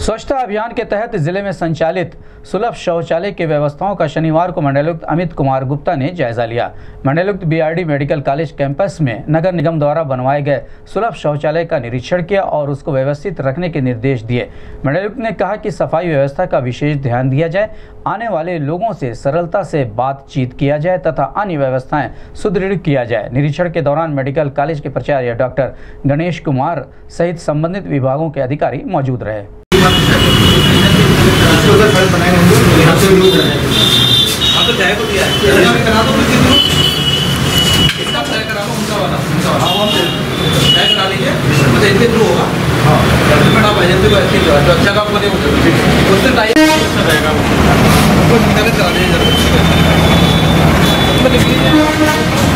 स्वच्छता अभियान के तहत जिले में संचालित सुलभ शौचालय की व्यवस्थाओं का शनिवार को मंडलायुक्त अमित कुमार गुप्ता ने जायजा लिया। मंडलायुक्त बीआरडी मेडिकल कॉलेज कैंपस में नगर निगम द्वारा बनवाए गए सुलभ शौचालय का निरीक्षण किया और उसको व्यवस्थित रखने के निर्देश दिए। मंडलायुक्त ने कहा कि सफाई व्यवस्था का विशेष ध्यान दिया जाए, आने वाले लोगों से सरलता से बातचीत किया जाए तथा अन्य व्यवस्थाएं सुदृढ़ किया जाए। निरीक्षण के दौरान मेडिकल कॉलेज के प्राचार्य डॉक्टर गणेश कुमार सहित संबंधित विभागों के अधिकारी मौजूद रहे। अच्छा